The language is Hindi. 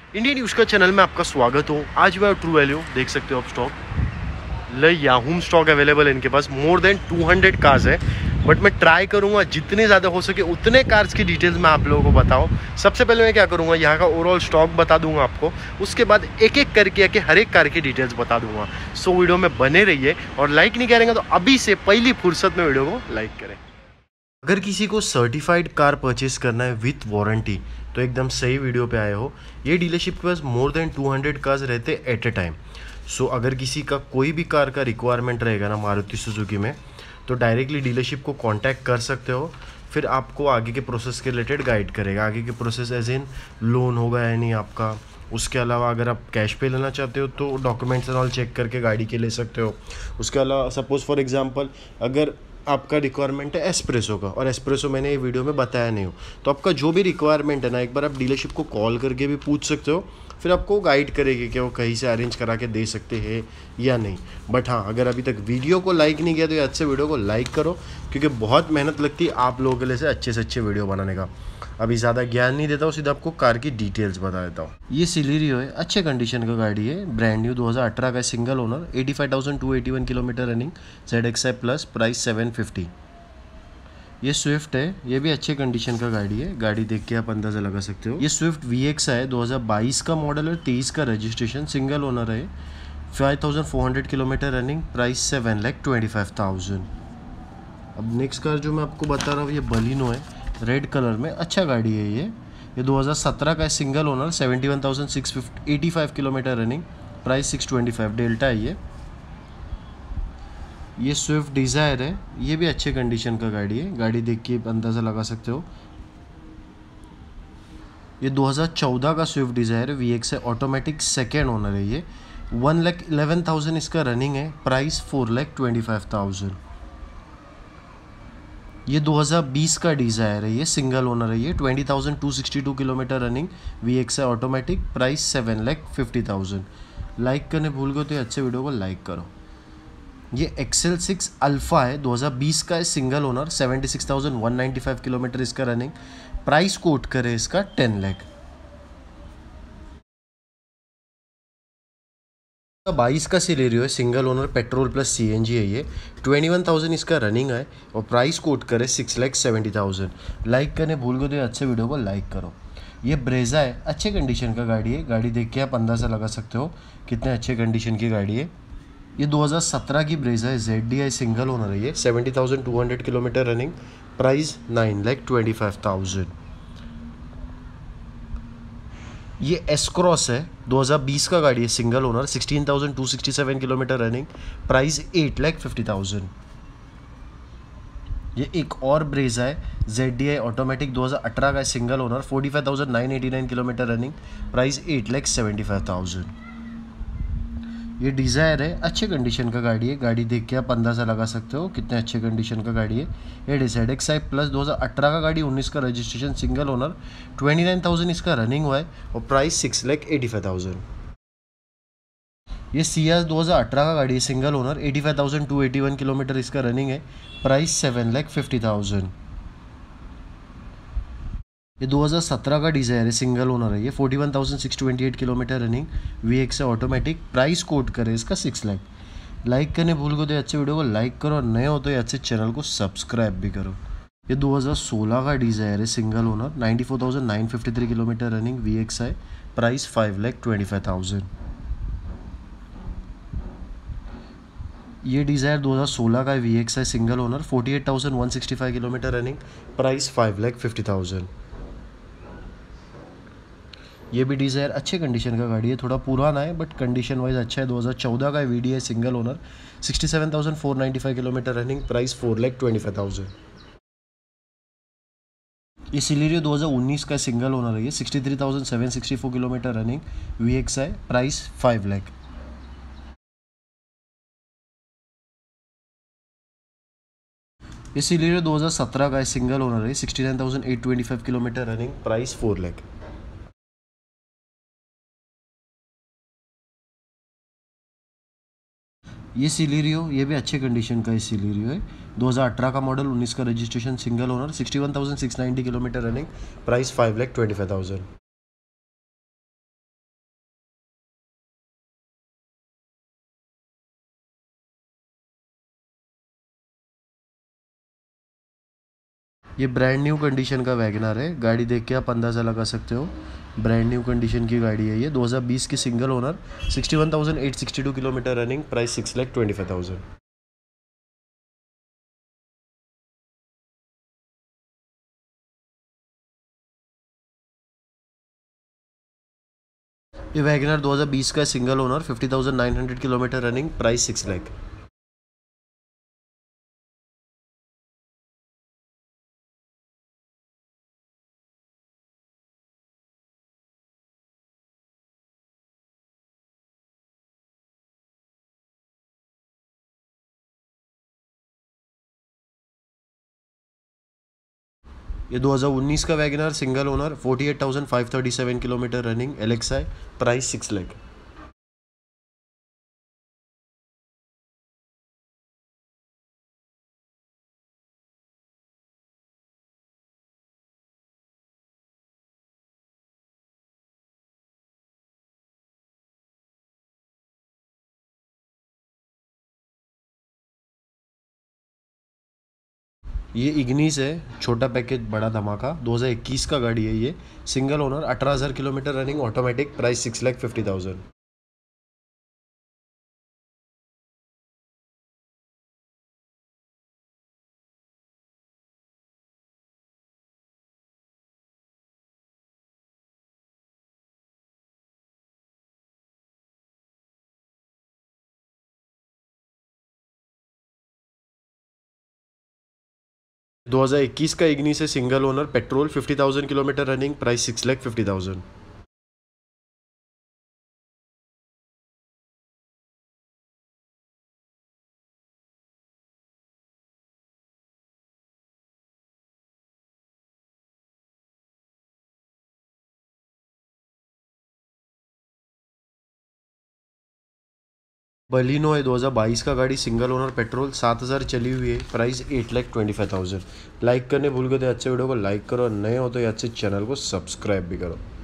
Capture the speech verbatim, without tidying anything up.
इंडियन यूज का चैनल में आपका स्वागत हो। आज मैं ट्रू वैल्यू देख सकते हो आप स्टॉक ले याहूम स्टॉक अवेलेबल है इनके पास। More than two hundred cars है, बट मैं ट्राई करूंगा जितने ज़्यादा हो सके उतने कार्स की डिटेल्स मैं आप लोगों को बताऊं। सबसे पहले मैं क्या करूंगा, यहाँ का ओवरऑल स्टॉक बता दूंगा आपको, उसके बाद एक एक करके आके हर एक कार की डिटेल्स बता दूंगा। सो वीडियो में बने रहिए और लाइक नहीं करेंगे तो अभी से पहली फुर्सत में वीडियो को लाइक करें। अगर किसी को सर्टिफाइड कार परचेस करना है विथ वारंटी तो एकदम सही वीडियो पे आए हो। ये डीलरशिप के पास more than two hundred cars रहते एट ए टाइम। सो अगर किसी का कोई भी कार का रिक्वायरमेंट रहेगा ना मारुति सुजुकी में, तो डायरेक्टली डीलरशिप को कांटेक्ट कर सकते हो। फिर आपको आगे के प्रोसेस के रिलेटेड गाइड करेगा। आगे के प्रोसेस एज इन लोन होगा या नहीं आपका। उसके अलावा अगर आप कैश पे लेना चाहते हो तो डॉक्यूमेंट्स एंड ऑल चेक करके गाड़ी के ले सकते हो। उसके अलावा सपोज फॉर एग्जांपल अगर आपका रिक्वायरमेंट है एस्प्रेसो का, और एस्प्रेसो मैंने ये वीडियो में बताया नहीं हो, तो आपका जो भी रिक्वायरमेंट है ना, एक बार आप डीलरशिप को कॉल करके भी पूछ सकते हो। फिर आपको गाइड करेगी कि वो कहीं से अरेंज करा के दे सकते हैं या नहीं। बट हाँ, अगर अभी तक वीडियो को लाइक नहीं किया तो ये अच्छे वीडियो को लाइक करो, क्योंकि बहुत मेहनत लगती है आप लोगों के लिए से अच्छे से अच्छे वीडियो बनाने का। अभी ज़्यादा ज्ञान नहीं देता हूँ, सीधा आपको कार की डिटेल्स बता देता हूँ। ये सिलेरियो है, अच्छे कंडीशन का गाड़ी है, ब्रांड न्यू दो हज़ार अठारह का single owner, eighty five thousand two eighty one kilometre running, Z X I plus, price seven fifty. ये स्विफ्ट है, ये भी अच्छे कंडीशन का गाड़ी है। गाड़ी देख के आप अंदाज़ा लगा सकते हो। ये स्विफ्ट वी एक्स है, दो हज़ार बाईस का मॉडल है, तेईस का रजिस्ट्रेशन, सिंगल ओनर है, five thousand four hundred kilometre running, price seven lakh twenty five thousand. अब नेक्स्ट कार जो मैं आपको बता रहा हूँ ये बलिनो है, रेड कलर में, अच्छा गाड़ी है ये। ये दो हज़ार सत्रह का है, single owner, seventy one thousand six fifty eighty five kilometre running, price six twenty five. Delta है ये। ये स्विफ्ट डिज़ायर है, ये भी अच्छे कंडीशन का गाड़ी है। गाड़ी देख के अंदाज़ा लगा सकते हो। ये दो हज़ार चौदह का स्विफ्ट डिज़ायर है, वी एक्स है, ऑटोमेटिक, सेकेंड ओनर है ये। वन लैख इलेवन थाउजेंड इसका रनिंग है, price four lakh twenty five thousand. ये दो हज़ार बीस का डिज़ायर है, ये सिंगल ओनर है, ये twenty thousand two sixty two kilometre running, V X है, automatic, price seven lakh fifty thousand. Like करने भूल गए तो ये अच्छे वीडियो को लाइक करो। ये एक्सेल सिक्स अल्फ़ा है, दो हज़ार बीस का है, single owner, seventy six thousand one ninety five kilometre इसका रनिंग, प्राइस कोट करे इसका टेन लैख। बाईस का सिलेरियो है, single owner, petrol plus CNG है ये, ट्वेंटी वन थाउजेंड इसका रनिंग है और प्राइस कोट करे six lakh seventy thousand. Like करने भूल गए तो ये अच्छे वीडियो को लाइक करो। ये ब्रेजा है, अच्छे कंडीशन का गाड़ी है। गाड़ी देख के आप अंदाज़ा लगा सकते हो कितने अच्छे कंडीशन की गाड़ी है। ये दो हज़ार सत्रह की ब्रेजा है, Z D I single owner है ये, seventy thousand two hundred kilometre running, price nine lakh twenty five thousand. ये एस क्रॉस है, दो हज़ार बीस का गाड़ी है, single owner, sixteen thousand two sixty seven kilometre running, price eight lakh fifty thousand. ये एक और ब्रेजा है, जेड डी आई ऑटोमेटिक, दो हज़ार अठारह का है, single owner, forty five thousand nine eighty nine kilometre running, price eight lakh seventy five thousand. ये डिज़ायर है, अच्छे कंडीशन का गाड़ी है। गाड़ी देख के आप अंदाज़ा लगा सकते हो कितने अच्छे कंडीशन का गाड़ी है। ये डिसाइड एक्स आई प्लस, दो हज़ार अठारह का गाड़ी, उन्नीस का registration, single owner, twenty nine thousand इसका रनिंग हुआ है और price six lakh eighty five thousand. ये सियाज दो हज़ार अठारह का गाड़ी है, single owner, eighty five thousand two eighty one kilometre इसका रनिंग है, price seven lakh fifty thousand. ये दो हज़ार सत्रह का डिज़ायर है, सिंगल ओनर है ये, forty one thousand six twenty eight kilometre running, V X है, ऑटोमेटिक, प्राइस कोट करे इसका सिक्स लाख। लाइक करने भूल गए तो अच्छे वीडियो को लाइक करो और नए हो तो ये अच्छे चैनल को सब्सक्राइब भी करो। ये दो हज़ार सोलह का डिज़ायर है, single owner, ninety four thousand nine fifty three kilometre running, V X है, price five lakh twenty five thousand. ये डिज़ायर दो हज़ार सोलह का वी एक्स है, single owner, forty eight thousand one sixty five kilometre running, price five lakh fifty thousand. ये भी डिज़ायर अच्छे कंडीशन का गाड़ी है, थोड़ा पुराना है बट कंडीशन वाइज अच्छा है, दो हज़ार चौदह का वी डी है, single owner, sixty seven thousand four ninety five kilometre running, price four lakh twenty five thousand. ये सिलेरियो दो हज़ार उन्नीस का सिंगल ओनर है ये, sixty three thousand seven sixty four kilometre running, V X है, प्राइस फाइव लैख। ये सिलेरियो दो हज़ार सत्रह का सिंगल ओनर है, sixty nine thousand eight twenty five kilometre running, price four lakh. ये सिलेरियो, ये भी अच्छे कंडीशन का सिलेरियो है, दो हज़ार अठारह का मॉडल, उन्नीस का registration, single owner, sixty one thousand six ninety kilometre running, price five lakh twenty five thousand. ये ब्रांड न्यू कंडीशन का वैगनर है, गाड़ी देख के आप अंदाज़ा लगा सकते हो ब्रांड न्यू कंडीशन की गाड़ी है ये। दो हज़ार बीस की single owner, sixty one thousand eight sixty two kilometre running, price six lakh twenty five thousand. ये वैगनर दो हज़ार बीस का single owner, fifty thousand nine hundred kilometre running, price six lakh. ये दो हज़ार उन्नीस का WagonR single owner, forty eight thousand five thirty seven kilometre running, L X I, price six lakh. ये इग्निस है, छोटा पैकेज बड़ा धमाका, दो हज़ार इक्कीस का गाड़ी है ये, सिंगल ओनर, अठारह हज़ार kilometre running, automatic, price six lakh fifty thousand. दो हज़ार इक्कीस का इग्निस है, single owner, petrol, fifty thousand kilometre running, price six lakh fifty thousand. Baleno है, दो हज़ार बाईस का गाड़ी, सिंगल ओनर, पेट्रोल, सात हज़ार चली हुई है, price eight lakh twenty five thousand. Like करने भूल गए तो अच्छे वीडियो को लाइक करो, नए हो तो अच्छे चैनल को सब्सक्राइब भी करो।